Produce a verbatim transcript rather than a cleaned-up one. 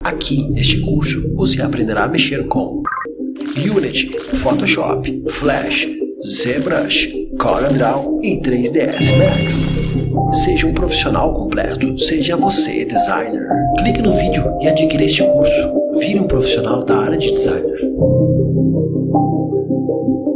Aqui, neste curso, você aprenderá a mexer com Unity, Photoshop, Flash, ZBrush, CorelDRAW e três D S Max. Seja um profissional completo, seja você designer. Clique no vídeo e adquira este curso. Vire um profissional da área de designer.